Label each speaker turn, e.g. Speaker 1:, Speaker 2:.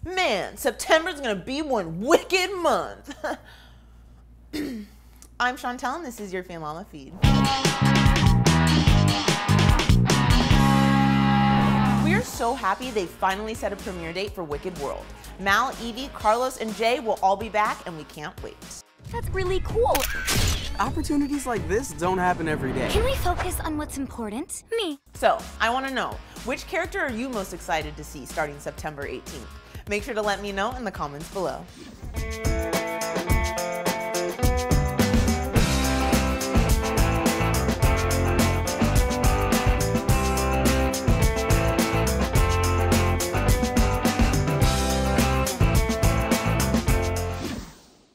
Speaker 1: Man, September's gonna be one wicked month. I'm Chantel and this is your FanLala feed. We are so happy they finally set a premiere date for Wicked World. Mal, Evie, Carlos, and Jay will all be back and we can't wait.
Speaker 2: That's really cool.
Speaker 3: Opportunities like this don't happen every day.
Speaker 2: Can we focus on what's important? Me.
Speaker 1: So, I want to know, which character are you most excited to see starting September 18th? Make sure to let me know in the comments below.